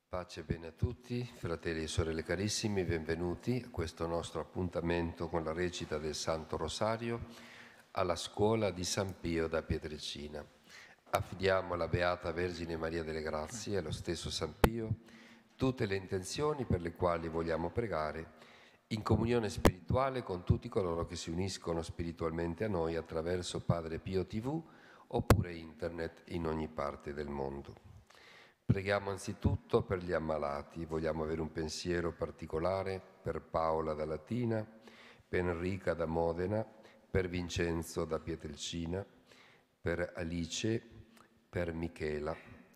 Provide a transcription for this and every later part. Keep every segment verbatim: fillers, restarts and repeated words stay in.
Pace e bene a tutti, fratelli e sorelle carissimi, benvenuti a questo nostro appuntamento con la recita del Santo Rosario alla scuola di San Pio da Pietrelcina. Affidiamo alla Beata Vergine Maria delle Grazie e allo stesso San Pio tutte le intenzioni per le quali vogliamo pregare in comunione spirituale con tutti coloro che si uniscono spiritualmente a noi attraverso Padre Pio tivù oppure internet in ogni parte del mondo. Preghiamo anzitutto per gli ammalati. Vogliamo avere un pensiero particolare per Paola da Latina, per Enrica da Modena, per Vincenzo da Pietrelcina, per Alice, per Michela.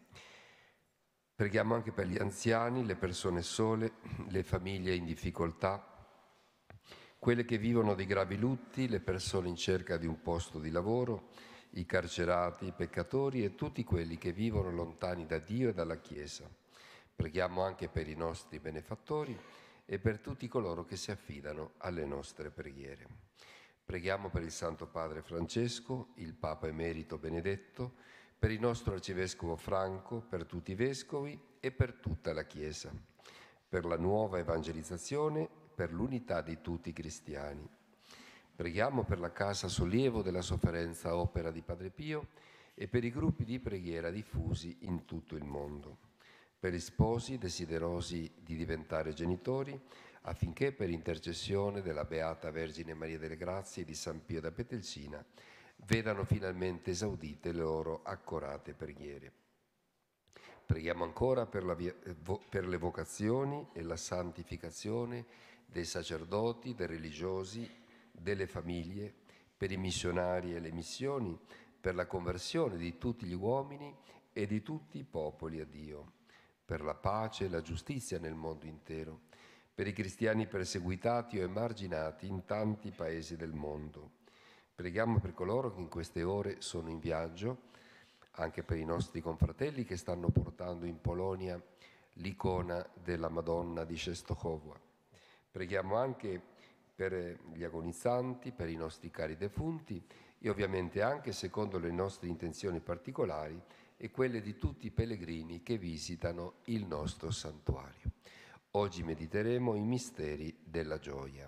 Preghiamo anche per gli anziani, le persone sole, le famiglie in difficoltà, quelle che vivono dei gravi lutti, le persone in cerca di un posto di lavoro, i carcerati, i peccatori e tutti quelli che vivono lontani da Dio e dalla Chiesa. Preghiamo anche per i nostri benefattori e per tutti coloro che si affidano alle nostre preghiere. Preghiamo per il Santo Padre Francesco, il Papa Emerito Benedetto, per il nostro Arcivescovo Franco, per tutti i Vescovi e per tutta la Chiesa, per la nuova evangelizzazione, per l'unità di tutti i cristiani. Preghiamo per la Casa Sollievo della Sofferenza Opera di Padre Pio e per i gruppi di preghiera diffusi in tutto il mondo, per gli sposi desiderosi di diventare genitori, affinché per intercessione della Beata Vergine Maria delle Grazie e di San Pio da Pietrelcina vedano finalmente esaudite le loro accorate preghiere. Preghiamo ancora per, la via, per le vocazioni e la santificazione dei sacerdoti, dei religiosi, delle famiglie, per i missionari e le missioni, per la conversione di tutti gli uomini e di tutti i popoli a Dio, per la pace e la giustizia nel mondo intero, per i cristiani perseguitati o emarginati in tanti paesi del mondo. Preghiamo per coloro che in queste ore sono in viaggio, anche per i nostri confratelli che stanno portando in Polonia l'icona della Madonna di Częstochowa. Preghiamo anche per gli agonizzanti, per i nostri cari defunti e ovviamente anche secondo le nostre intenzioni particolari e quelle di tutti i pellegrini che visitano il nostro santuario. Oggi mediteremo i misteri della gioia.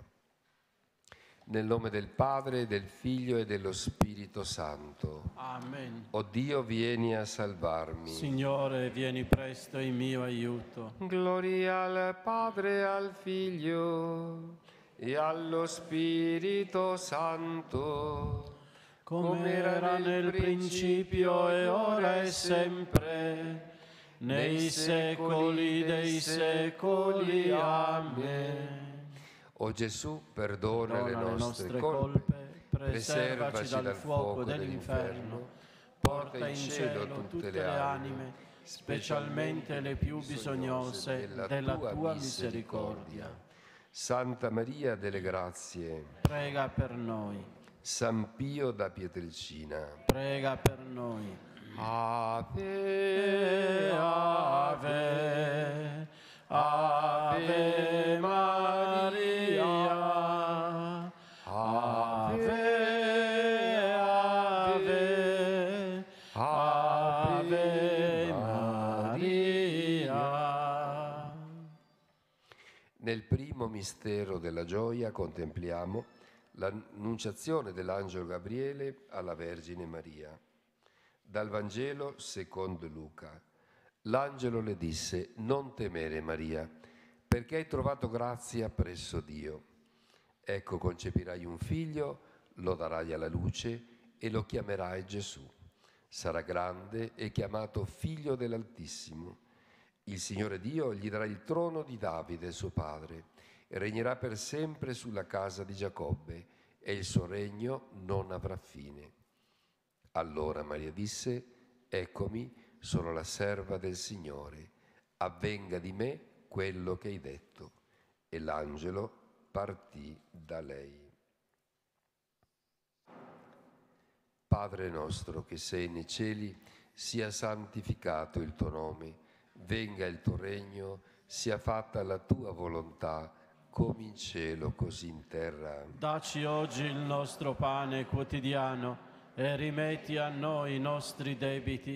Nel nome del Padre, del Figlio e dello Spirito Santo. Amen. O Dio, vieni a salvarmi. Signore, vieni presto in mio aiuto. Gloria al Padre, al Figlio e allo Spirito Santo, come era nel principio e ora e sempre, nei secoli dei secoli. Amen. O Gesù, perdona, Perdona le nostre colpe, preservaci dal fuoco dell'inferno, porta in cielo tutte le anime, specialmente le più bisognose della tua misericordia. Santa Maria delle Grazie, Prega per noi. San Pio da Pietrelcina, Prega per noi. Ave, Ave, Ave Maria, Ave, Ave, Ave Maria. Nel primo mistero della gioia contempliamo l'annunciazione dell'angelo Gabriele alla Vergine Maria. Dal Vangelo secondo Luca. L'angelo le disse: non temere, Maria, perché hai trovato grazia presso Dio. Ecco, concepirai un figlio, lo darai alla luce e lo chiamerai Gesù. Sarà grande e chiamato Figlio dell'Altissimo. Il Signore Dio gli darà il trono di Davide, suo padre, e regnerà per sempre sulla casa di Giacobbe, e il suo regno non avrà fine. Allora Maria disse: eccomi, sono la serva del Signore, avvenga di me quello che hai detto. E l'angelo partì da lei. Padre nostro che sei nei cieli, sia santificato il tuo nome, venga il tuo regno, sia fatta la tua volontà, come in cielo, così in terra. Dacci oggi il nostro pane quotidiano e rimetti a noi i nostri debiti,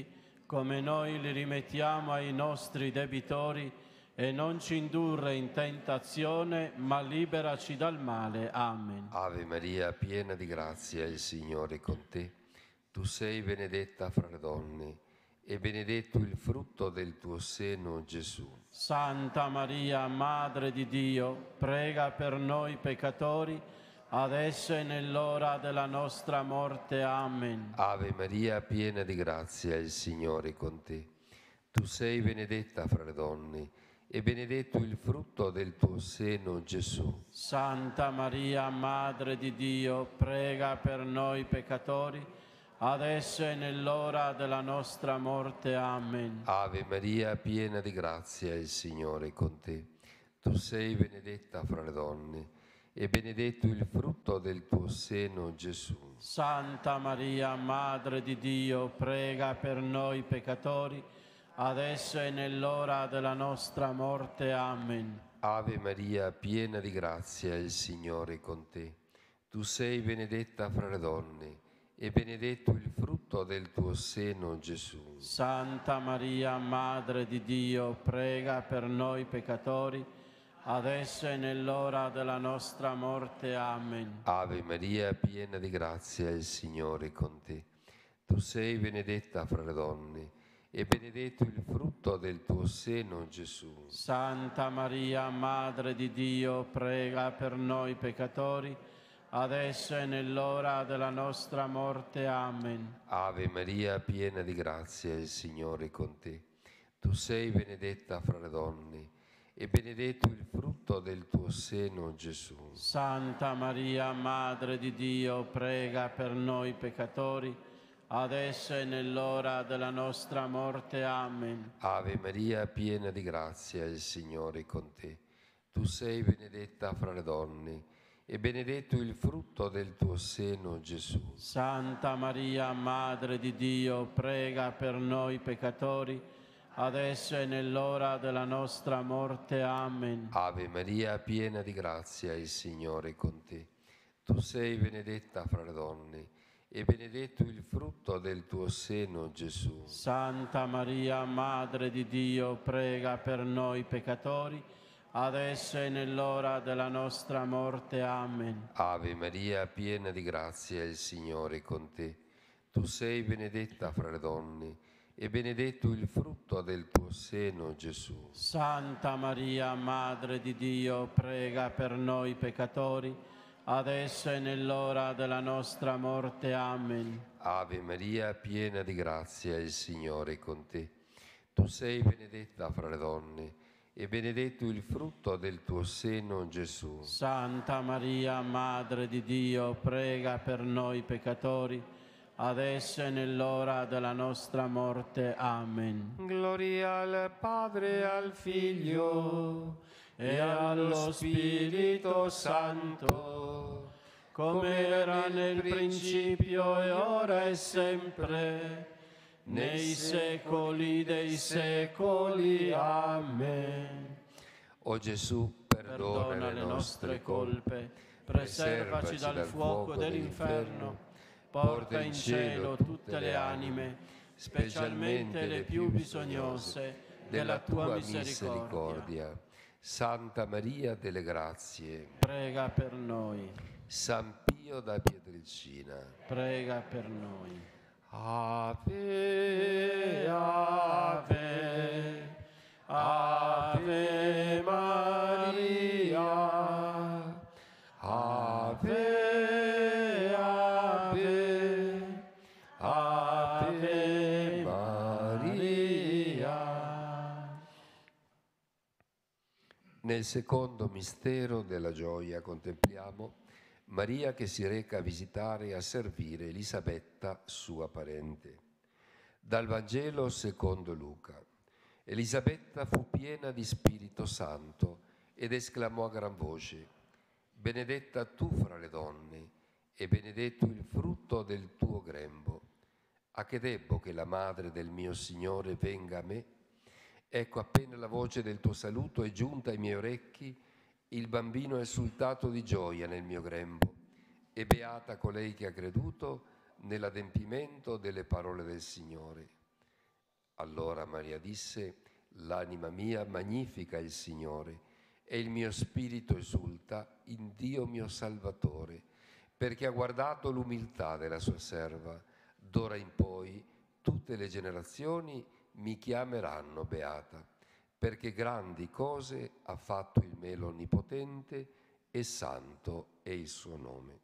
come noi li rimettiamo ai nostri debitori, e non ci indurre in tentazione, ma liberaci dal male. Amen. Ave Maria, piena di grazia, il Signore è con te. Tu sei benedetta fra le donne, e benedetto il frutto del tuo seno, Gesù. Santa Maria, Madre di Dio, prega per noi peccatori, adesso e nell'ora della nostra morte. Amen. Ave Maria, piena di grazia, il Signore è con te. Tu sei benedetta fra le donne, e benedetto il frutto del tuo seno, Gesù. Santa Maria, Madre di Dio, prega per noi peccatori, adesso e nell'ora della nostra morte. Amen. Ave Maria, piena di grazia, il Signore è con te. Tu sei benedetta fra le donne, e benedetto il frutto del tuo seno, Gesù. Santa Maria, Madre di Dio, prega per noi peccatori, adesso e nell'ora della nostra morte. Amen. Ave Maria, piena di grazia, il Signore è con te. Tu sei benedetta fra le donne, e benedetto il frutto del tuo seno, Gesù. Santa Maria, Madre di Dio, prega per noi peccatori, adesso e nell'ora della nostra morte. Amen. Ave Maria, piena di grazia, il Signore è con te. Tu sei benedetta fra le donne, e benedetto il frutto del tuo seno, Gesù. Santa Maria, Madre di Dio, prega per noi peccatori, adesso e nell'ora della nostra morte. Amen. Ave Maria, piena di grazia, il Signore è con te. Tu sei benedetta fra le donne, e benedetto il frutto del tuo seno, Gesù. Santa Maria, Madre di Dio, prega per noi peccatori, adesso e nell'ora della nostra morte. Amen. Ave Maria, piena di grazia, il Signore è con te. Tu sei benedetta fra le donne, e benedetto il frutto del tuo seno, Gesù. Santa Maria, Madre di Dio, prega per noi peccatori, adesso e nell'ora della nostra morte. Amen. Ave Maria, piena di grazia, il Signore è con te. Tu sei benedetta fra le donne, e benedetto il frutto del tuo seno, Gesù. Santa Maria, Madre di Dio, prega per noi peccatori, adesso e nell'ora della nostra morte. Amen. Ave Maria, piena di grazia, il Signore è con te. Tu sei benedetta fra le donne, e benedetto il frutto del tuo seno, Gesù. Santa Maria, Madre di Dio, prega per noi peccatori, adesso e nell'ora della nostra morte. Amen. Ave Maria, piena di grazia, il Signore è con te. Tu sei benedetta fra le donne, e benedetto il frutto del tuo seno, Gesù. Santa Maria, Madre di Dio, prega per noi peccatori, adesso e nell'ora della nostra morte. Amen. Gloria al Padre, al Figlio e allo Spirito Santo, come era nel principio e ora e sempre, nei secoli dei secoli. Amen. O Gesù, perdona, Perdona le nostre colpe, preservaci dal fuoco dell'inferno, porta in cielo tutte le anime, specialmente le più bisognose della tua misericordia. Santa Maria delle Grazie, prega per noi. San Pio da Pietrelcina, prega per noi. Ave, Ave, Ave Maria, Ave, Ave, Ave Maria. Nel secondo mistero della gioia contempliamo Maria che si reca a visitare e a servire Elisabetta, sua parente. Dal Vangelo secondo Luca. Elisabetta fu piena di Spirito Santo ed esclamò a gran voce: benedetta tu fra le donne, e benedetto il frutto del tuo grembo. A che debbo che la madre del mio Signore venga a me? Ecco, appena la voce del tuo saluto è giunta ai miei orecchi, il bambino è esultato di gioia nel mio grembo, e beata colei che ha creduto nell'adempimento delle parole del Signore. Allora Maria disse: l'anima mia magnifica il Signore, e il mio spirito esulta in Dio mio Salvatore, perché ha guardato l'umiltà della sua serva. D'ora in poi tutte le generazioni mi chiameranno beata, perché grandi cose ha fatto il me l'Onnipotente, e santo è il suo nome.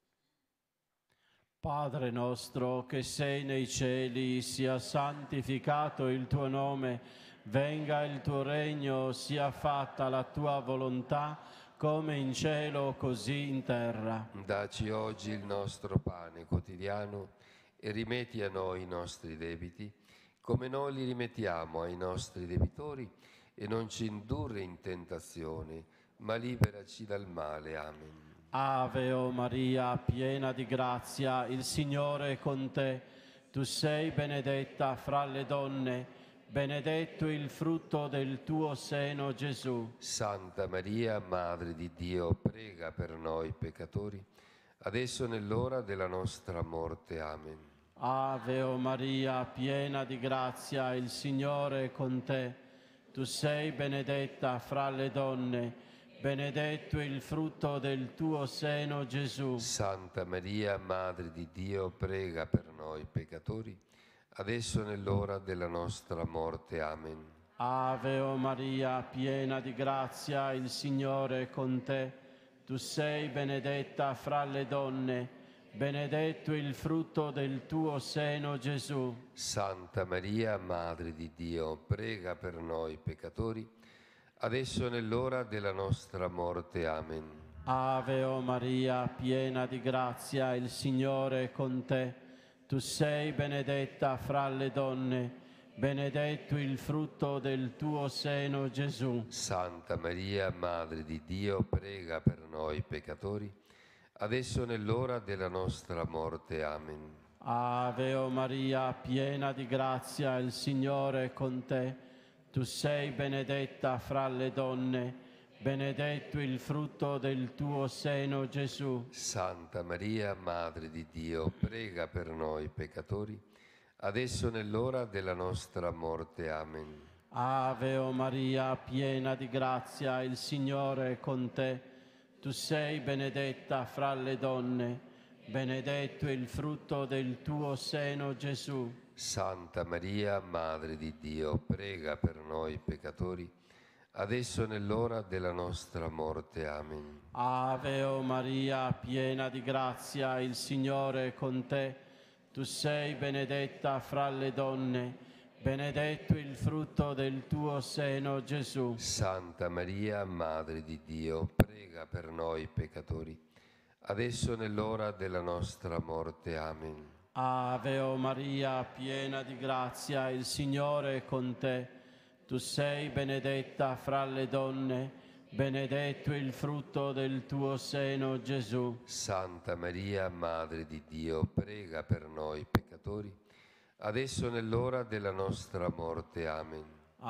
Padre nostro che sei nei cieli, sia santificato il tuo nome, venga il tuo regno, sia fatta la tua volontà, come in cielo così in terra. Dacci oggi il nostro pane quotidiano e rimetti a noi i nostri debiti, come noi li rimettiamo ai nostri debitori, e non ci indurre in tentazione, ma liberaci dal male. Amen. Ave o Maria, piena di grazia, il Signore è con te. Tu sei benedetta fra le donne, benedetto il frutto del tuo seno, Gesù. Santa Maria, Madre di Dio, prega per noi peccatori, adesso nell'ora della nostra morte. Amen. Ave o Maria, piena di grazia, il Signore è con te. Tu sei benedetta fra le donne, benedetto il frutto del tuo seno, Gesù. Santa Maria, Madre di Dio, prega per noi peccatori, adesso nell'ora della nostra morte. Amen. Ave o Maria, piena di grazia, il Signore è con te. Tu sei benedetta fra le donne, benedetto il frutto del tuo seno, Gesù. Santa Maria, Madre di Dio, prega per noi peccatori, adesso nell'ora della nostra morte. Amen. Ave o Maria, piena di grazia, il Signore è con te. Tu sei benedetta fra le donne, benedetto il frutto del tuo seno, Gesù. Santa Maria, Madre di Dio, prega per noi peccatori, adesso nell'ora della nostra morte. Amen. Ave o Maria, piena di grazia, il Signore è con te. Tu sei benedetta fra le donne, benedetto il frutto del tuo seno, Gesù. Santa Maria, Madre di Dio, prega per noi peccatori, adesso nell'ora della nostra morte. Amen. Ave o Maria, piena di grazia, il Signore è con te. Tu sei benedetta fra le donne, benedetto il frutto del tuo seno, Gesù. Santa Maria, Madre di Dio, prega per noi peccatori, adesso nell'ora della nostra morte. Amen. Ave o Maria, piena di grazia, il Signore è con te. Tu sei benedetta fra le donne, benedetto il frutto del tuo seno, Gesù. Santa Maria, Madre di Dio, prega per noi peccatori, adesso nell'ora della nostra morte. Amen. Ave o Maria, piena di grazia, il Signore è con te. Tu sei benedetta fra le donne, benedetto il frutto del tuo seno, Gesù. Santa Maria, Madre di Dio, prega per noi peccatori, adesso nell'ora della nostra morte. Amen.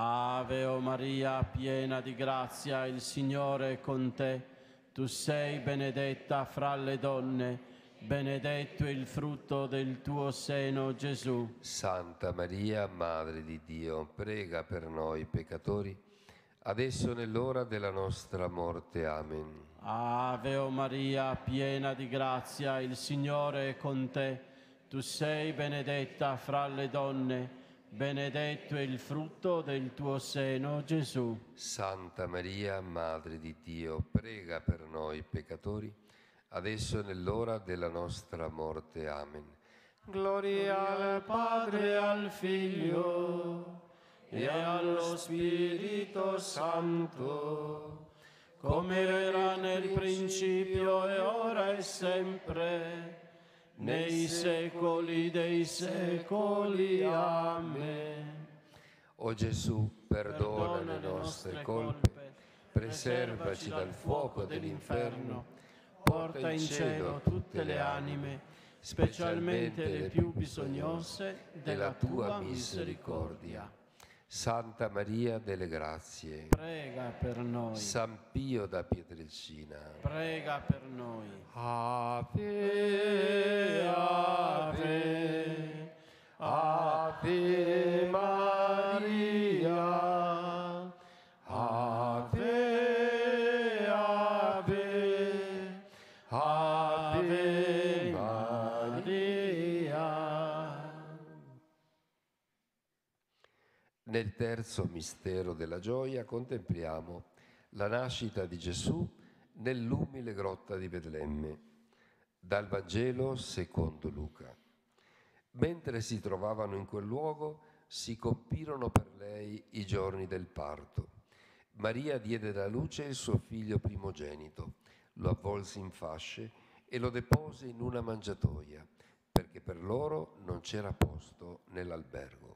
Ave o Maria, piena di grazia, il Signore è con te. Tu sei benedetta fra le donne, benedetto il frutto del tuo seno, Gesù. Santa Maria, Madre di Dio, prega per noi peccatori, adesso nell'ora della nostra morte. Amen. Ave o Maria, piena di grazia, il Signore è con te. Tu sei benedetta fra le donne, benedetto il frutto del tuo seno, Gesù. Santa Maria, Madre di Dio, prega per noi peccatori, adesso nell'ora della nostra morte. Amen. Gloria al Padre e al Figlio e allo Spirito Santo, come era nel principio e ora e sempre, nei secoli dei secoli. Amen. O Gesù, perdona le nostre colpe, preservaci dal fuoco dell'inferno, porta in cielo tutte le anime, specialmente le più bisognose della tua misericordia. Santa Maria delle Grazie, prega per noi. San Pio da Pietrelcina, prega per noi. Ave, ave, Ave Maria, Ave, Ave, Ave Maria. Nel terzo mistero della gioia contempliamo la nascita di Gesù nell'umile grotta di Betlemme. Dal Vangelo secondo Luca. Mentre si trovavano in quel luogo, si compirono per lei i giorni del parto. Maria diede alla luce il suo figlio primogenito, lo avvolse in fasce e lo depose in una mangiatoia, perché per loro non c'era posto nell'albergo.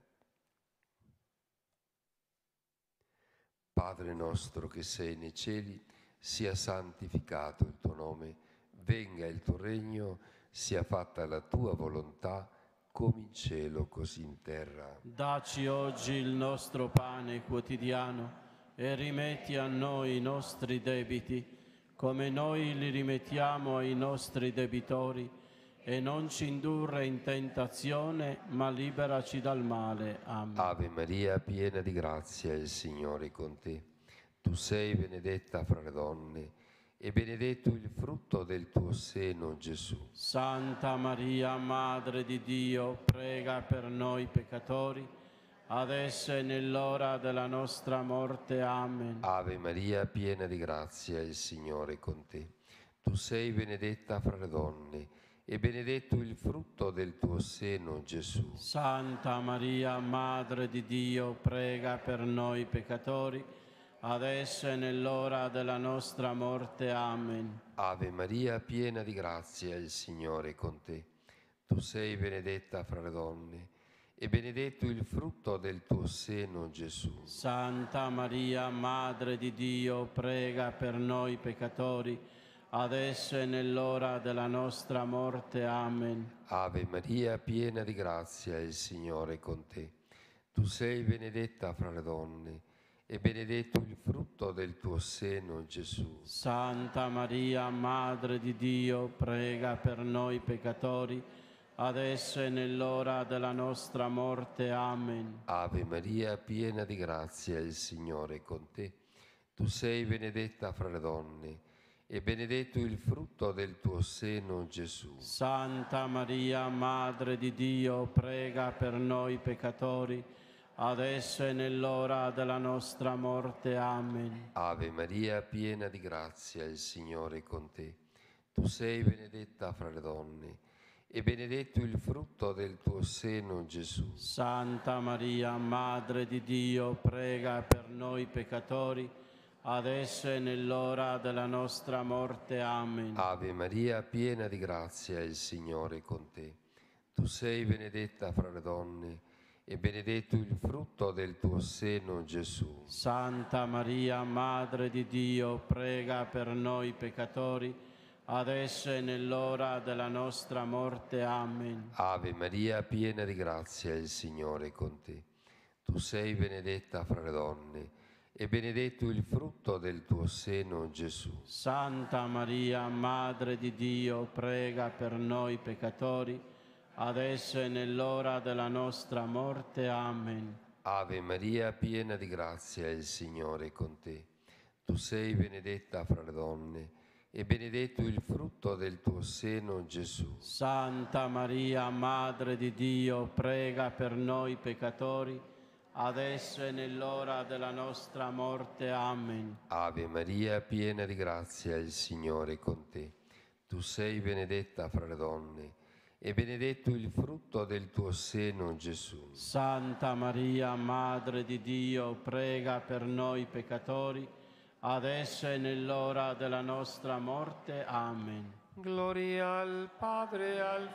Padre nostro che sei nei cieli, sia santificato il tuo nome, venga il tuo regno, sia fatta la tua volontà, come in cielo così in terra. Dacci oggi il nostro pane quotidiano e rimetti a noi i nostri debiti, come noi li rimettiamo ai nostri debitori, e non ci indurre in tentazione, ma liberaci dal male. Amen. Ave Maria, piena di grazia, il Signore è con te. Tu sei benedetta fra le donne, e benedetto il frutto del tuo seno, Gesù. Santa Maria, Madre di Dio, prega per noi peccatori, adesso e nell'ora della nostra morte. Amen. Ave Maria, piena di grazia, il Signore è con te. Tu sei benedetta fra le donne, e benedetto il frutto del tuo seno, Gesù. Santa Maria, Madre di Dio, prega per noi peccatori, adesso e nell'ora della nostra morte. Amen. Ave Maria, piena di grazia, il Signore è con te. Tu sei benedetta fra le donne, e benedetto il frutto del tuo seno, Gesù. Santa Maria, Madre di Dio, prega per noi peccatori, adesso e nell'ora della nostra morte. Amen. Ave Maria, piena di grazia, il Signore è con te. Tu sei benedetta fra le donne, e benedetto il frutto del tuo seno, Gesù. Santa Maria, Madre di Dio, prega per noi peccatori, adesso e nell'ora della nostra morte. Amen. Ave Maria, piena di grazia, il Signore è con te. Tu sei benedetta fra le donne, e benedetto il frutto del tuo seno, Gesù. Santa Maria, Madre di Dio, prega per noi peccatori, adesso e nell'ora della nostra morte. Amen. Ave Maria, piena di grazia, il Signore è con te. Tu sei benedetta fra le donne, e benedetto il frutto del tuo seno, Gesù. Santa Maria, Madre di Dio, prega per noi peccatori, adesso e nell'ora della nostra morte. Amen. Ave Maria, piena di grazia, il Signore è con te. Tu sei benedetta fra le donne, e benedetto il frutto del tuo seno, Gesù. Santa Maria, Madre di Dio, prega per noi peccatori, adesso e nell'ora della nostra morte. Amen. Ave Maria, piena di grazia, il Signore è con te. Tu sei benedetta fra le donne, e benedetto il frutto del tuo seno, Gesù. Santa Maria, Madre di Dio, prega per noi peccatori, adesso e nell'ora della nostra morte. Amen. Ave Maria, piena di grazia, il Signore è con te. Tu sei benedetta fra le donne, e benedetto il frutto del tuo seno, Gesù. Santa Maria, Madre di Dio, prega per noi peccatori, adesso e nell'ora della nostra morte. Amen. Ave Maria, piena di grazia, il Signore è con te. Tu sei benedetta fra le donne, e benedetto il frutto del tuo seno, Gesù. Santa Maria, Madre di Dio, prega per noi peccatori, adesso e nell'ora della nostra morte. Amen. Gloria al Padre e al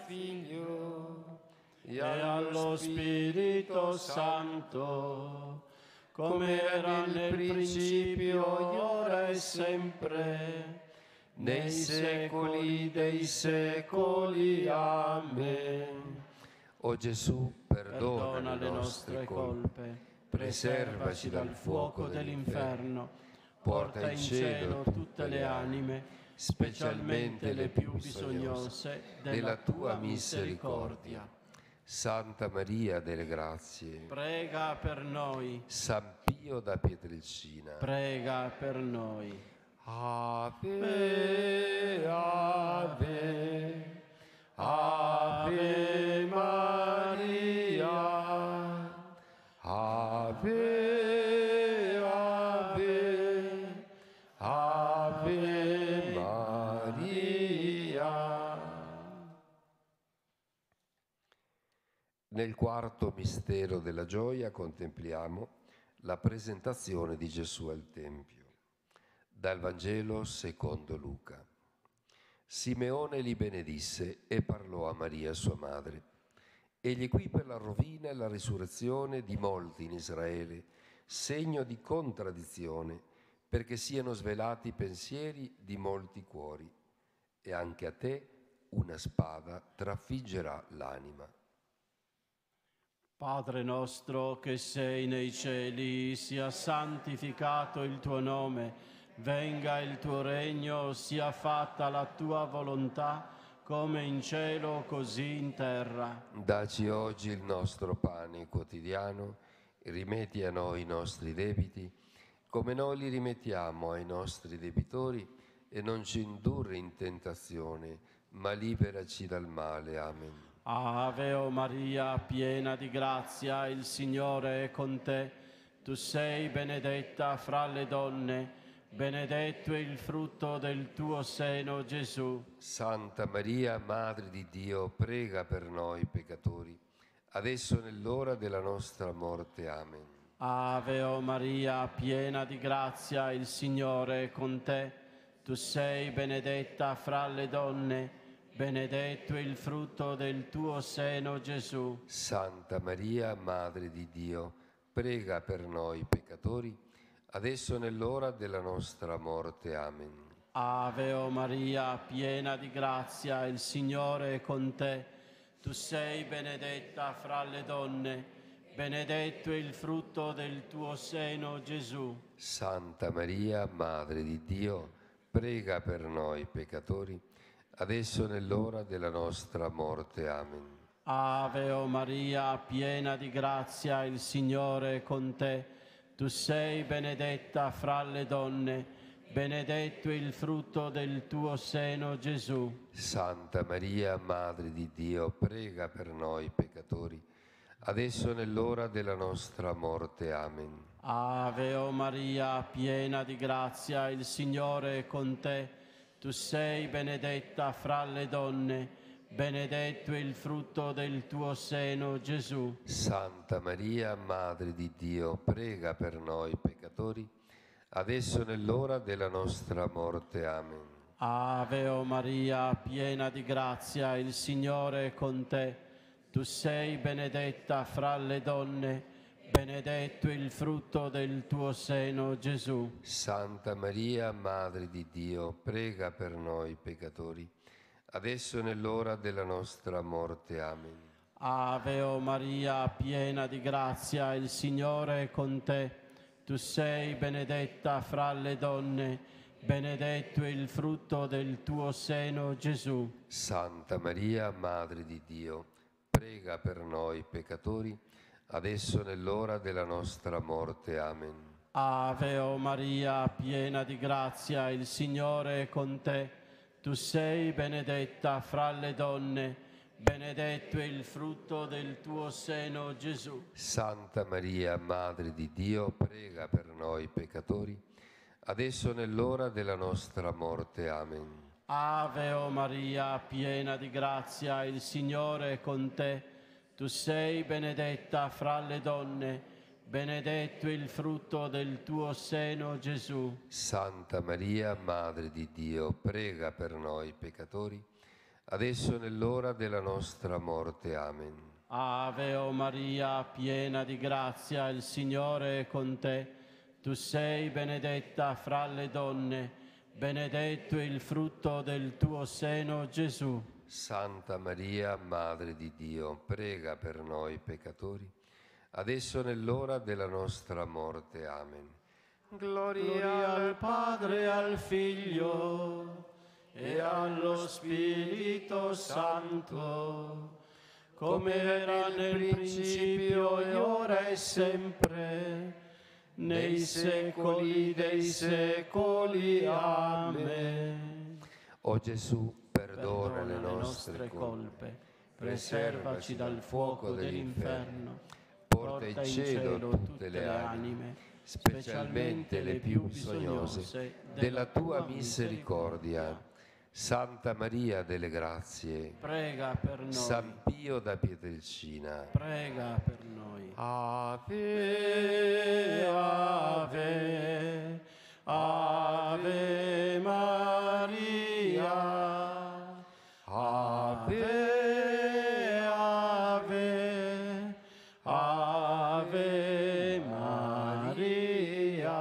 Figlio e allo Spirito Santo, come era nel principio, ora e sempre, nei secoli dei secoli. Amen. O Gesù, perdona, Perdona le nostre colpe, preservaci dal fuoco dell'inferno, porta in cielo tutte le anime, specialmente le più bisognose della tua misericordia. Santa Maria delle Grazie, prega per noi. San Pio da Pietrelcina, prega per noi. Ave, ave, Ave Maria, Ave, Ave, Ave Maria. Nel quarto mistero della gioia contempliamo la presentazione di Gesù al Tempio. Dal Vangelo secondo Luca. Simeone li benedisse e parlò a Maria sua madre. Egli qui per la rovina e la risurrezione di molti in Israele, segno di contraddizione, perché siano svelati i pensieri di molti cuori. E anche a te una spada trafiggerà l'anima. Padre nostro che sei nei cieli, sia santificato il tuo nome, venga il tuo regno, sia fatta la tua volontà, come in cielo così in terra. Dacci oggi il nostro pane quotidiano, rimetti a noi i nostri debiti, come noi li rimettiamo ai nostri debitori, e non ci indurre in tentazione, ma liberaci dal male. Amen. Ave o Maria, piena di grazia, il Signore è con te. Tu sei benedetta fra le donne, benedetto è il frutto del tuo seno, Gesù. Santa Maria, Madre di Dio, prega per noi peccatori, adesso è nell'ora della nostra morte. Amen. Ave o Maria, piena di grazia, il Signore è con te. Tu sei benedetta fra le donne, benedetto è il frutto del tuo seno, Gesù. Santa Maria, Madre di Dio, prega per noi peccatori, adesso è nell'ora della nostra morte. Amen. Ave o Maria, piena di grazia, il Signore è con te. Tu sei benedetta fra le donne, benedetto è il frutto del tuo seno, Gesù. Santa Maria, Madre di Dio, prega per noi peccatori, adesso è nell'ora della nostra morte. Amen. Ave o Maria, piena di grazia, il Signore è con te. Tu sei benedetta fra le donne, benedetto è il frutto del tuo seno, Gesù. Santa Maria, Madre di Dio, prega per noi peccatori, adesso è nell'ora della nostra morte. Amen. Ave o Maria, piena di grazia, il Signore è con te. Tu sei benedetta fra le donne, benedetto è il frutto del tuo seno, Gesù. Santa Maria, Madre di Dio, prega per noi peccatori, adesso è nell'ora della nostra morte. Amen. Ave o Maria, piena di grazia, il Signore è con te. Tu sei benedetta fra le donne, benedetto è il frutto del tuo seno, Gesù. Santa Maria, Madre di Dio, prega per noi peccatori, adesso è nell'ora della nostra morte. Amen. Ave o Maria, piena di grazia, il Signore è con te. Tu sei benedetta fra le donne, benedetto è il frutto del tuo seno, Gesù. Santa Maria, Madre di Dio, prega per noi peccatori, adesso è nell'ora della nostra morte. Amen. Ave o Maria, piena di grazia, il Signore è con te. Tu sei benedetta fra le donne, benedetto è il frutto del tuo seno, Gesù. Santa Maria, Madre di Dio, prega per noi peccatori, adesso è nell'ora della nostra morte. Amen. Ave o Maria, piena di grazia, il Signore è con te. Tu sei benedetta fra le donne, benedetto è il frutto del tuo seno, Gesù. Santa Maria, Madre di Dio, prega per noi peccatori, adesso è nell'ora della nostra morte. Amen. Ave o Maria, piena di grazia, il Signore è con te. Tu sei benedetta fra le donne, benedetto è il frutto del tuo seno, Gesù. Santa Maria, Madre di Dio, prega per noi peccatori, adesso è nell'ora della nostra morte. Amen. Gloria, Gloria al Padre, al Figlio e allo Spirito Santo, come era nel principio, e ora e sempre, nei secoli dei secoli. Amen. O Gesù, perdona, Perdona le nostre colpe, preservaci dal fuoco dell'inferno, porta in cielo tutte le anime, specialmente le più bisognose della tua misericordia. Santa Maria delle Grazie, prega per noi. San Pio da Pietrelcina, prega per noi. Ave, Ave, Ave Maria, Ave, Ave, Ave Maria.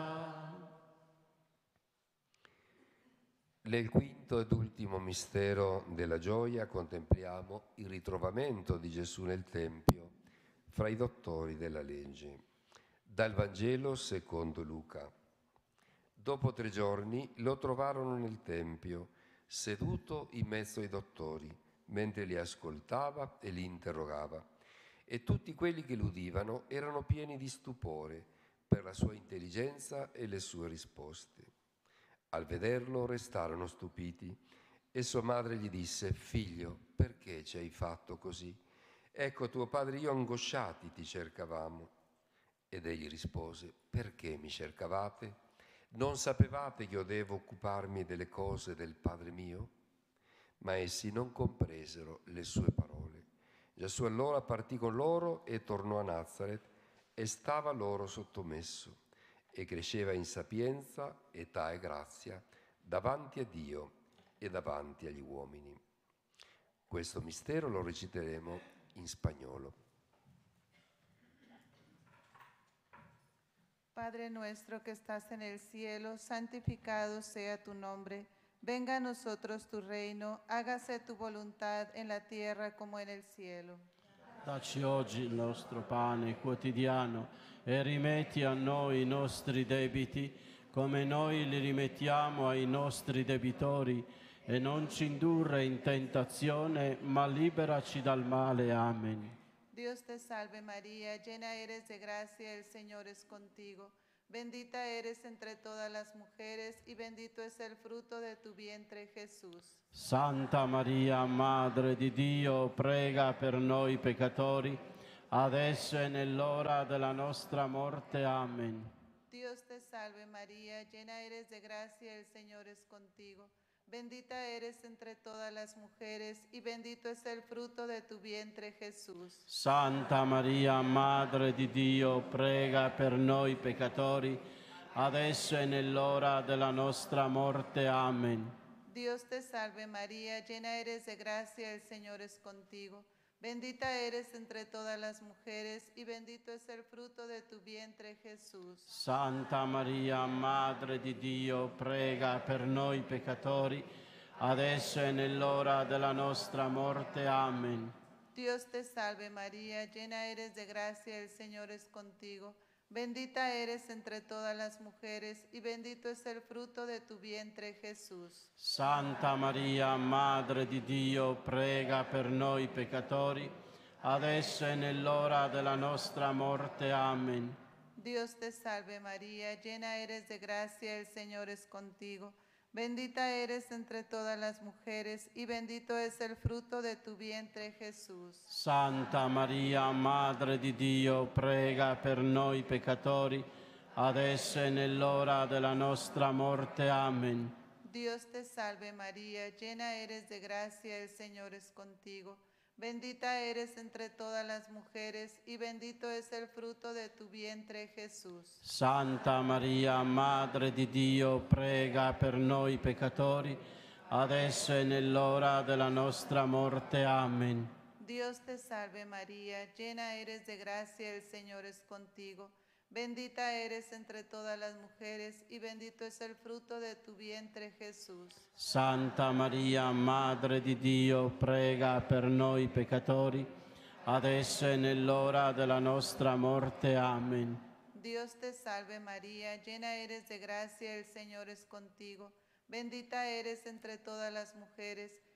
Nel quinto ed ultimo mistero della gioia contempliamo il ritrovamento di Gesù nel Tempio fra i dottori della legge. Dal Vangelo secondo Luca. Dopo tre giorni lo trovarono nel Tempio, seduto in mezzo ai dottori, mentre li ascoltava e li interrogava. E tutti quelli che l'udivano erano pieni di stupore per la sua intelligenza e le sue risposte. Al vederlo restarono stupiti e sua madre gli disse: «Figlio, perché ci hai fatto così? Ecco, tuo padre e io angosciati ti cercavamo». Ed egli rispose: «Perché mi cercavate? Non sapevate che io devo occuparmi delle cose del Padre mio?» Ma essi non compresero le sue parole. Gesù allora partì con loro e tornò a Nazaret e stava loro sottomesso. E cresceva in sapienza, età e grazia davanti a Dio e davanti agli uomini. Questo mistero lo reciteremo in spagnolo. Padre nuestro que estás en el cielo, santificado sea tu nombre. Venga a nosotros tu reino, hágase tu voluntad en la tierra como en el cielo. Dacci oggi il nostro pane quotidiano e rimetti a noi i nostri debiti come noi li rimettiamo ai nostri debitori, e non ci indurre in tentazione, ma liberaci dal male. Amen. Dios te salve María, llena eres de gracia, el Señor es contigo. Bendita eres entre todas las mujeres y bendito es el fruto de tu vientre, Jesús. Santa Maria, Madre di Dio, prega per noi peccatori, adesso e nell'ora della nostra morte. Amen. Dios te salve María, llena eres de gracia, el Señor es contigo. Bendita eres entre todas las mujeres y bendito es el fruto de tu vientre, Jesús. Santa Maria, Madre di Dio, prega per noi peccatori, adesso e nell'ora della nostra morte. Amen. Dios te salve María, llena eres de gracia, el Señor es contigo. Bendita eres entre todas las mujeres y bendito es el fruto de tu vientre, Jesús. Santa Maria, Madre di Dio, prega per noi peccatori, adesso e nell'ora della nostra morte. Amen. Dios te salve María, llena eres de gracia, el Señor es contigo. Bendita eres entre todas las mujeres y bendito es el fruto de tu vientre, Jesús. Santa Maria, Madre di Dio, prega per noi peccatori, adesso e nell'ora della nostra morte. Amen. Dios te salve María, llena eres de gracia, el Señor es contigo. Bendita eres entre todas las mujeres y bendito es el fruto de tu vientre, Jesús. Santa Maria, Madre di Dio, prega per noi peccatori, adesso e nell'ora della nostra morte. Amen. Dios te salve María, llena eres de gracia, el Señor es contigo. Bendita eres entre todas las mujeres y bendito es el fruto de tu vientre, Jesús. Santa Maria, Madre di Dio, prega per noi peccatori, adesso e nell'ora della nostra morte. Amen. Dios te salve María, llena eres de gracia, el Señor es contigo. Bendita eres entre todas las mujeres y bendito es el fruto de tu vientre, Jesús. Santa Maria, Madre di Dio, prega per noi peccatori, adesso e nell'ora della nostra morte. Amen. Dios te salve María, llena eres de gracia, el Señor es contigo. Bendita eres entre todas las mujeres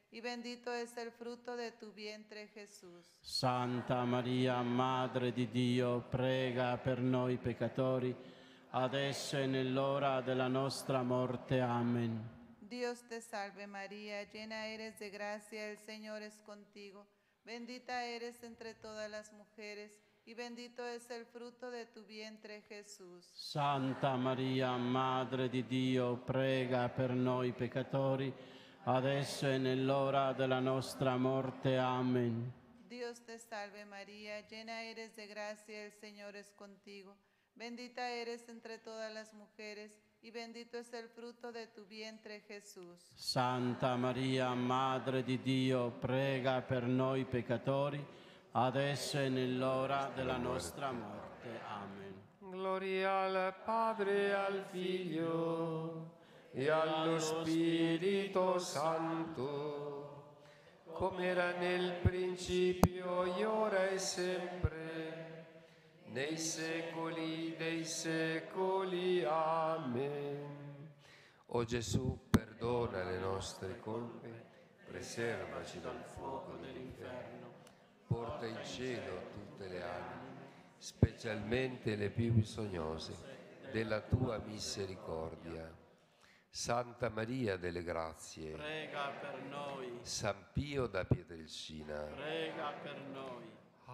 y bendito es el fruto de tu vientre, Jesús. Santa Maria, Madre di Dio, prega per noi peccatori, adesso e nell'ora della nostra morte. Amen. Dios te salve María, llena eres de gracia, el Señor es contigo. Bendita eres entre todas las mujeres, y bendito es el fruto de tu vientre, Jesús. Santa Maria, Madre di Dio, prega per noi peccatori, adesso e nell'ora della nostra morte. Amen. Dios te salve María, llena eres de gracia, el Señor es contigo. Bendita eres entre todas las mujeres, y bendito es el fruto de tu vientre, Jesús. Santa Maria, Madre di Dio, prega per noi peccatori, adesso e nell'ora della nostra morte. Amen. Gloria al Padre, al Figlio e allo Spirito Santo, come era nel principio, e ora e sempre, nei secoli dei secoli. Amen. O Gesù, perdona le nostre colpe, preservaci dal fuoco dell'inferno, porta in cielo tutte le anime, specialmente le più bisognose della tua misericordia. Santa Maria delle Grazie, Prega per noi. San Pio da Pietrelcina, Prega per noi.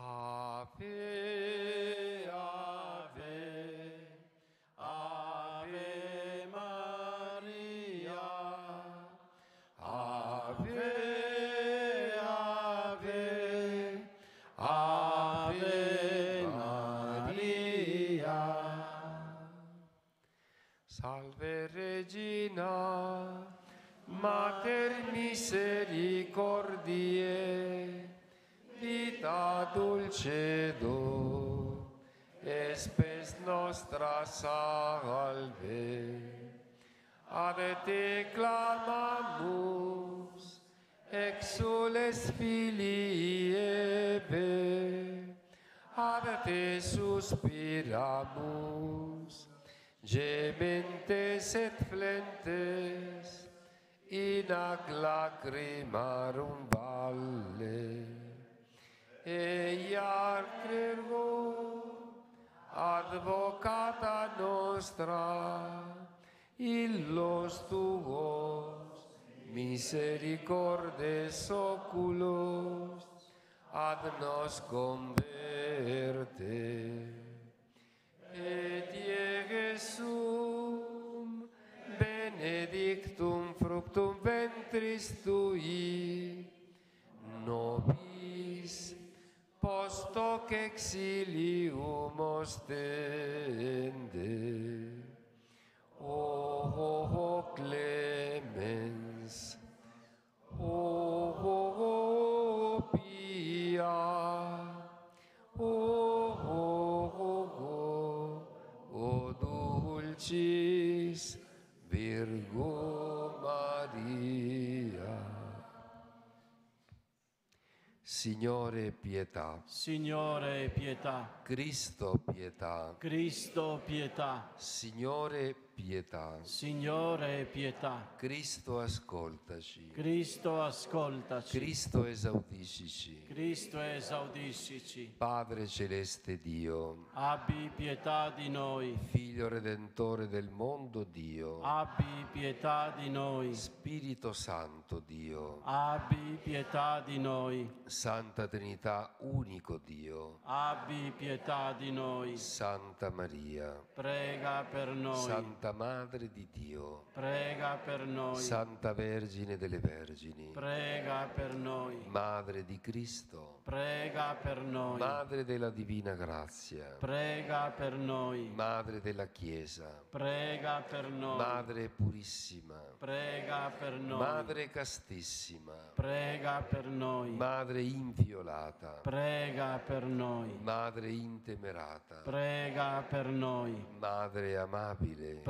Ave, ave, ave Maria, ave, ave, ave Maria. Salve Regina, Mater misericordiae, vita dulcedo, e spes nostra salve. Ad te clamamus, exules filii Eve, ad te suspiramus, gementes et flentes, in ac lacrimarum valle. Eiar clergo, advocata nostra, illos tuos misericordes oculos, ad nos converte. Et ie Jesum, benedictum fructum ventris tui, nobis post hoc exilium ostende. O, o, o clemens, o, o, o pia, o, o, o, o dulcis Virgo Maria. Signore, pietà. Signore, pietà. Cristo, pietà. Cristo, pietà. Signore, pietà. Signore, pietà. Cristo, ascoltaci. Cristo, ascoltaci. Cristo, esaudiscici. Cristo, esaudiscici. Padre celeste Dio, Abbi pietà di noi. Figlio redentore del mondo Dio, Abbi pietà di noi. Spirito Santo Dio, Abbi pietà di noi. Santa Trinità, unico Dio, Abbi pietà di noi. Santa Maria, Prega per noi. Santa Madre di Dio, Prega per noi. Santa Vergine delle Vergini, Prega per noi. Madre di Cristo, Prega per noi. Madre della Divina Grazia, Prega per noi. Madre della Chiesa, Prega per noi. Madre purissima, Prega per noi. Madre castissima, Prega per noi. Madre inviolata, Prega per noi. Madre intemerata, Prega per noi. Madre amabile,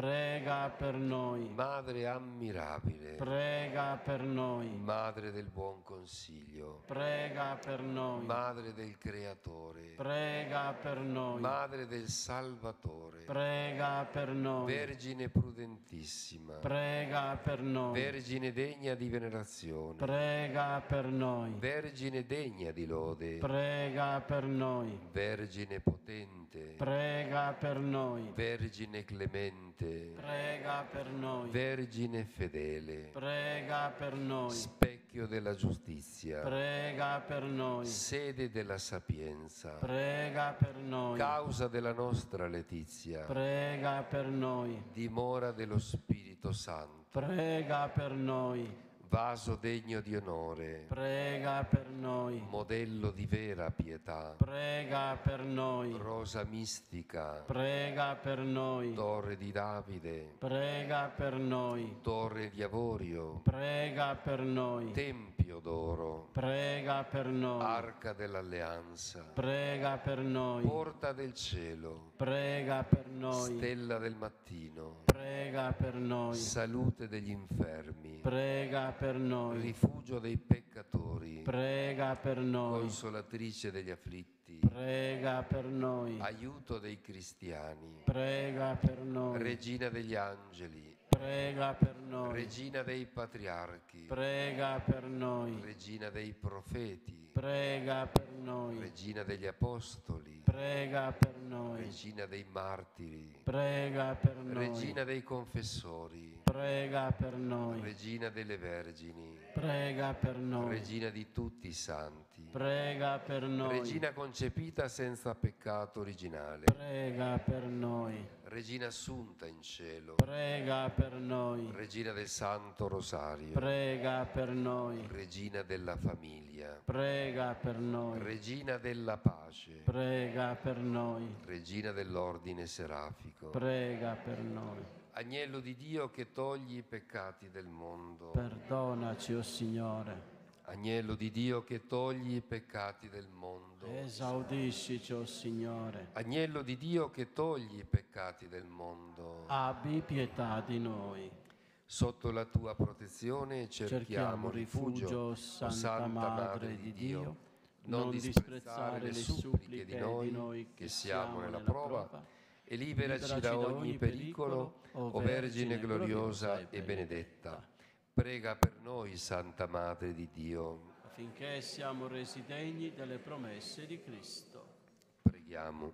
prega per noi. Madre ammirabile, Prega per noi. Madre del buon consiglio, Prega per noi. Madre del Creatore, Prega per noi. Madre del Salvatore, Prega per noi. Vergine prudentissima, Prega per noi. Vergine degna di venerazione, Prega per noi. Vergine degna di lode, Prega per noi. Vergine potente, Prega per noi. Vergine clemente, Prega per noi. Vergine fedele, Prega per noi. specchio della giustizia, Prega per noi. sede della sapienza, Prega per noi. causa della nostra letizia, Prega per noi. dimora dello Spirito Santo, Prega per noi. vaso degno di onore, Prega per noi. modello di vera pietà, Prega per noi. rosa mistica, Prega per noi. torre di Davide, Prega per noi. torre di avorio, Prega per noi. tempio d'oro, Prega per noi. arca dell'alleanza, Prega per noi. porta del cielo, Prega per noi. stella del mattino, Prega per noi. salute degli infermi, Prega per noi. rifugio dei peccatori, Prega per noi. consolatrice degli afflitti, Prega per noi. aiuto dei cristiani, Prega per noi. regina degli angeli, Prega per noi. regina dei patriarchi, Prega per noi. regina dei profeti, Prega per noi. regina degli apostoli, Prega per noi. regina dei martiri, Prega per noi. regina dei confessori, Prega per noi. regina delle vergini, Prega per noi. regina di tutti i santi, Prega per noi. regina concepita senza peccato originale, Prega per noi. regina assunta in cielo, Prega per noi. regina del Santo Rosario, Prega per noi. regina della famiglia, Prega per noi. regina della pace, Prega per noi. regina dell'ordine serafico, Prega per noi. agnello di Dio che togli i peccati del mondo, Perdonaci, o Signore. agnello di Dio che togli i peccati del mondo, Esaudiscici, o Signore. agnello di Dio che togli i peccati del mondo, Abbi pietà di noi. sotto la tua protezione cerchiamo, Cerchiamo rifugio, rifugio, o Santa Madre di Dio, non disprezzare le suppliche di noi che siamo nella prova, e liberaci da ogni pericolo, o Vergine gloriosa e benedetta. Prega per noi, Santa Madre di Dio. affinché siamo resi degni delle promesse di Cristo. Preghiamo.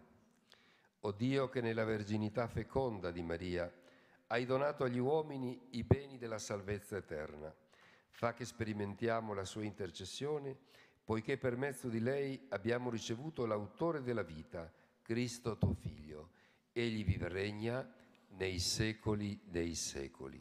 O Dio, che nella verginità feconda di Maria hai donato agli uomini i beni della salvezza eterna, fa che sperimentiamo la sua intercessione, poiché per mezzo di lei abbiamo ricevuto l'autore della vita, Cristo tuo Figlio. Egli vive e regna nei secoli dei secoli.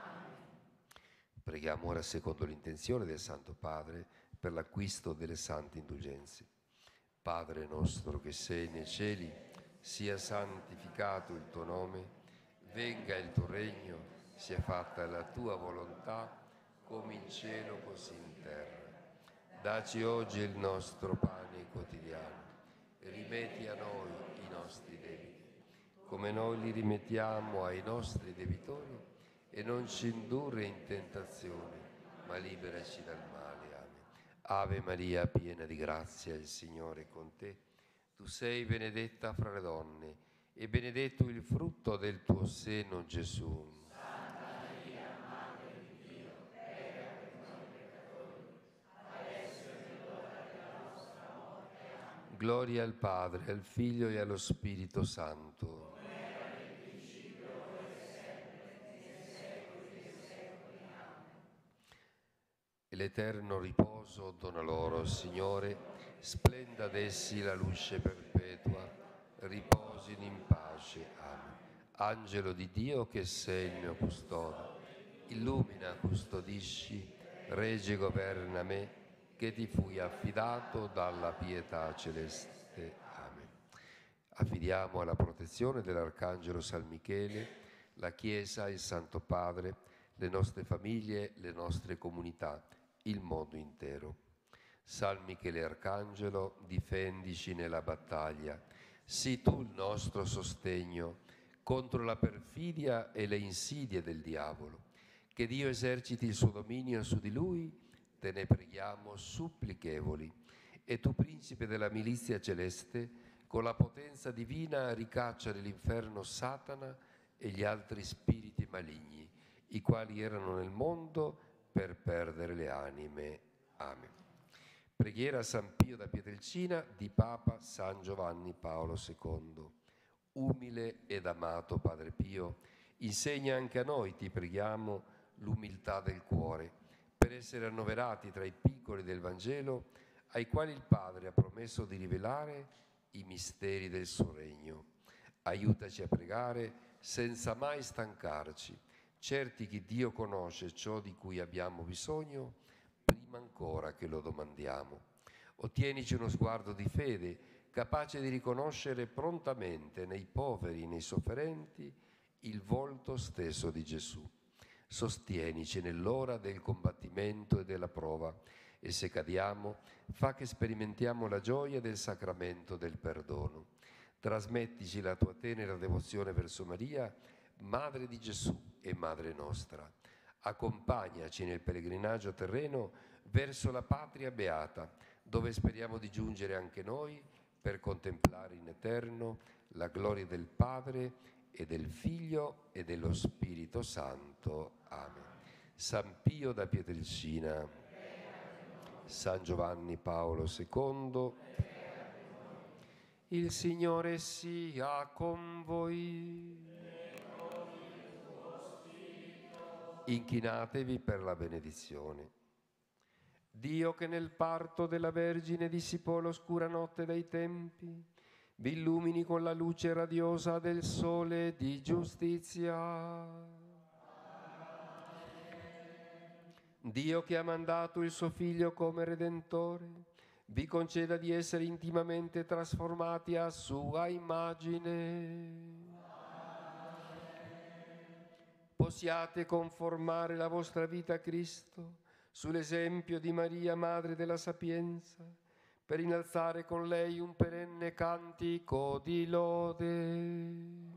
Preghiamo ora secondo l'intenzione del Santo Padre per l'acquisto delle sante indulgenze. Padre nostro che sei nei cieli, sia santificato il tuo nome, venga il tuo regno, sia fatta la tua volontà, come in cielo così in terra. Dacci oggi il nostro pane quotidiano e rimetti a noi i nostri debiti, come noi li rimettiamo ai nostri debitori, e non ci indurre in tentazione, ma liberaci dal male. Amen. Ave Maria, piena di grazia, il Signore è con te. Tu sei benedetta fra le donne, e benedetto il frutto del tuo seno, Gesù. Santa Maria, Madre di Dio, prega per noi peccatori, adesso è l'ora della nostra morte. Amen. Gloria al Padre, al Figlio e allo Spirito Santo. E l'eterno riposo dona loro, Signore, splenda ad essi la luce perpetua, riposino in pace. Amen. Angelo di Dio, che sei il mio custode, illumina, custodisci, regge e governa me, che ti fui affidato dalla pietà celeste. Amen. Affidiamo alla protezione dell'Arcangelo San Michele la Chiesa, il Santo Padre, le nostre famiglie, le nostre comunità, il mondo intero. San Michele Arcangelo, difendici nella battaglia. Sii tu il nostro sostegno, contro la perfidia e le insidie del diavolo. Che Dio eserciti il suo dominio su di lui, te ne preghiamo supplichevoli. E tu, principe della milizia celeste, con la potenza divina ricaccia dall'inferno Satana e gli altri spiriti maligni, i quali erano nel mondo per perdere le anime. Amen. Preghiera a San Pio da Pietrelcina di Papa San Giovanni Paolo secondo. Umile ed amato Padre Pio, insegna anche a noi, ti preghiamo, l'umiltà del cuore, per essere annoverati tra i piccoli del Vangelo, ai quali il Padre ha promesso di rivelare i misteri del suo regno. Aiutaci a pregare senza mai stancarci, certi che Dio conosce ciò di cui abbiamo bisogno prima ancora che lo domandiamo. Ottienici uno sguardo di fede, capace di riconoscere prontamente nei poveri e nei sofferenti il volto stesso di Gesù. Sostienici nell'ora del combattimento e della prova, e se cadiamo, fa che sperimentiamo la gioia del sacramento del perdono. Trasmettici la tua tenera devozione verso Maria, Madre di Gesù e Madre nostra. Accompagnaci nel pellegrinaggio terreno verso la patria beata, dove speriamo di giungere anche noi per contemplare in eterno la gloria del Padre e del Figlio e dello Spirito Santo. Amen. San Pio da Pietrelcina, San Giovanni Paolo secondo, il Signore sia con voi. Inchinatevi per la benedizione. Dio, che nel parto della Vergine dissipò l'oscura notte dei tempi, vi illumini con la luce radiosa del sole di giustizia. Dio, che ha mandato il suo Figlio come Redentore, vi conceda di essere intimamente trasformati a sua immagine. Possiate conformare la vostra vita a Cristo sull'esempio di Maria, Madre della Sapienza, per innalzare con lei un perenne cantico di lode.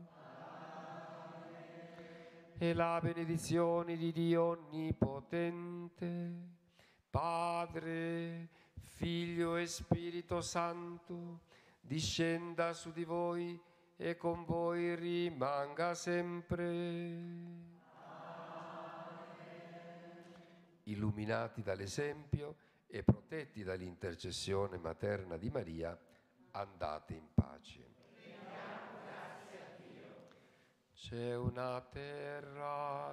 E la benedizione di Dio Onnipotente, Padre, Figlio e Spirito Santo, discenda su di voi e con voi rimanga sempre. Illuminati dall'esempio e protetti dall'intercessione materna di Maria, andate in pace. C'è una terra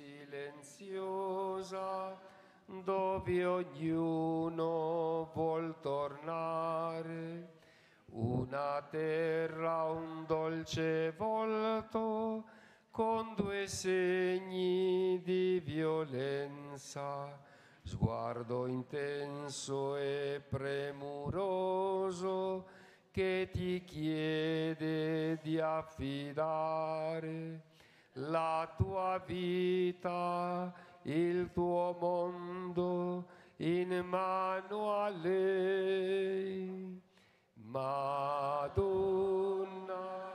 silenziosa dove ognuno vuol tornare, una terra, un dolce volto con due segni di violenza, sguardo intenso e premuroso che ti chiede di affidare la tua vita, il tuo mondo in mano a lei. Madonna,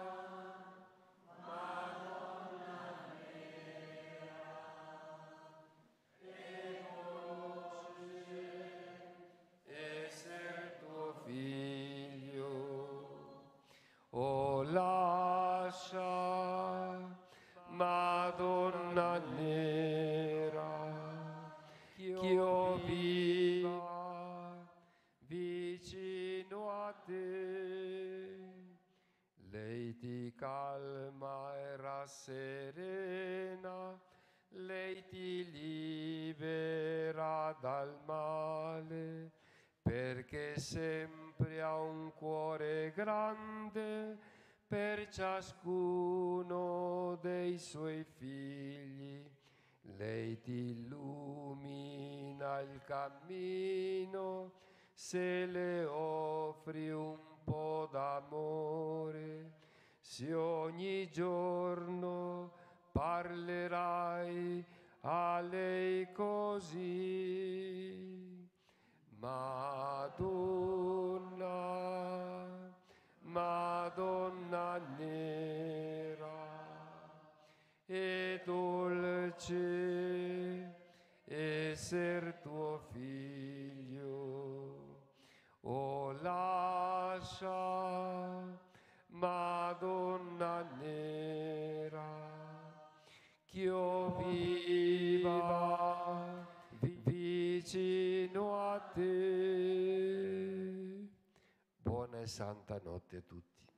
o lascia, Madonna nera, ch'io viva vicino a te. Lei ti calma e rasserena, lei ti libera dal male, perché sempre ha un cuore grande per ciascuno dei suoi figli. Lei ti illumina il cammino se le offri un po' d'amore. Se ogni giorno parlerai a lei così. Madonna, Madonna nera, dolce esser tuo figlio. O lascia, Madonna nera, ch'io viva vicino a te. Buona e santa notte a tutti.